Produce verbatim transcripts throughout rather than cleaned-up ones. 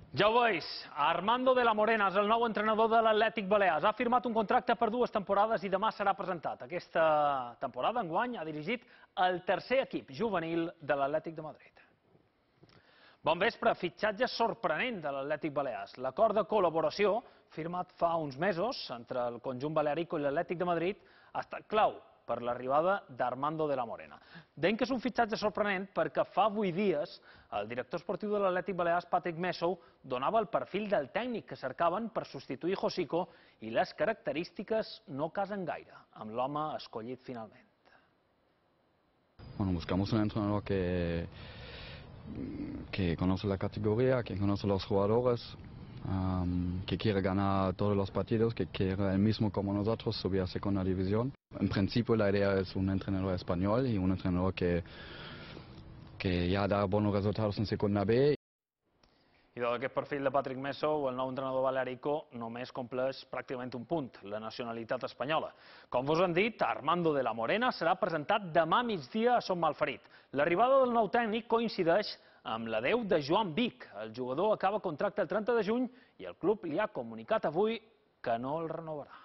Ja ho veus, Armando de la Morena és el nou entrenador de l'Atlètic Balears. Ha firmat un contracte per dues temporades i demà serà presentat. Aquesta temporada, enguany, ha dirigit el tercer equip juvenil de l'Atlètic de Madrid. Bon vespre, fitxatge sorprenent de l'Atlètic Balears. L'acord de col·laboració, firmat fa uns mesos entre el conjunt balearico i l'Atlètic de Madrid, ha estat clau per l'arribada d'Armando de la Morena. Deim que és un fitxatge sorprenent perquè fa vuit dies el director esportiu de l'Atlètic Balears, Patrick Messou, donava el perfil del tècnic que cercaven per substituir Josico i les característiques no casen gaire amb l'home escollit finalment. Bueno, buscamos un entrenador que, que conoce la categoría, que conoce los jugadores, um, que quiere ganar todos los partidos, que quiere el mismo como nosotros subir a segunda división. En principio la idea es un entrenador español y un entrenador que, que ya da buenos resultados en segunda B. I d'aquest perfil de Patrick Messou, el nou entrenador balearico només compleix pràcticament un punt, la nacionalitat espanyola. Com vos han dit, Armando de la Morena serà presentat demà migdia a Son Malferit. L'arribada del nou tècnic coincideix amb l'adeu de Joan Vic. El jugador acaba contracte el trenta de juny i el club li ha comunicat avui que no el renovarà.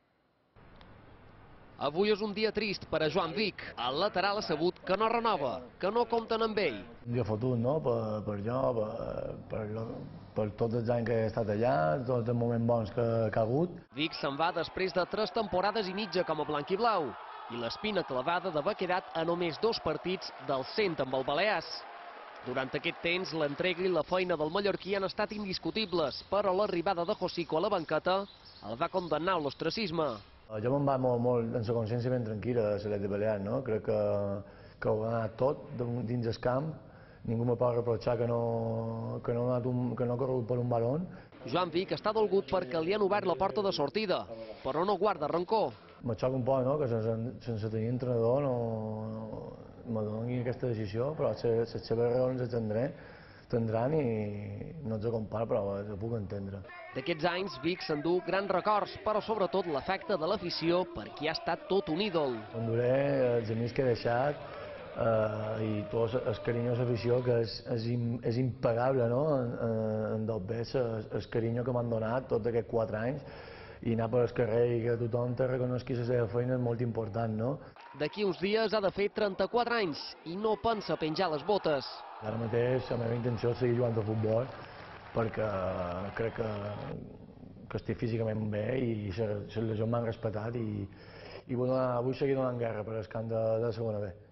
Avui és un dia trist per a Joan Vic. El lateral ha sabut que no renova, que no compten amb ell. Un dia fotut, no?, per, per jo, per, per, per tots els anys que he estat allà, tots els moments bons que, que ha hagut. Vic se'n va després de tres temporades i mitja com a blanquiblau i l'espina clavada d'haver quedat a només dos partits del cent amb el Balears. Durant aquest temps, l'entrega i la feina del mallorquí han estat indiscutibles, però l'arribada de Josico a la banqueta el va condemnar a l'ostracisme. Jo me'n va molt, molt, en la consciència ben tranquil·la de l'Atlètic Balears, no? Crec que, que ho ha anat tot dins el camp. Ningú me pot reprochar que no, que no, ha, anat un, que no ha corregut per un balón. Joan Vic està dolgut perquè li han obert la porta de sortida, però no guarda rancor. Me xoca un poc, no?, que sense, sense tenir entrenador no, no me doni aquesta decisió, però les seves raons les tindré. tindran i no ens compara, però ho puc entendre. D'aquests anys, Vic s'endú grans records, però sobretot l'efecte de l'afició per qui ha estat tot un ídol. Enduré els amics que he deixat eh, i tot el carinyo de l'afició, que és, és, és impagable, no?, en, en del bé, el, el carinyo que m'han donat tots aquests quatre anys, i anar per el carrer i que tothom te reconeixi la seva feina és molt important, no? D'aquí uns dies ha de fer trenta-quatre anys i no pensa penjar les botes. Ara mateix la meva intenció és seguir jugant a futbol perquè crec que, que estic físicament bé i les lesions m'han respetat i, i vull, donar, vull seguir donant guerra per al camp de, de segona B.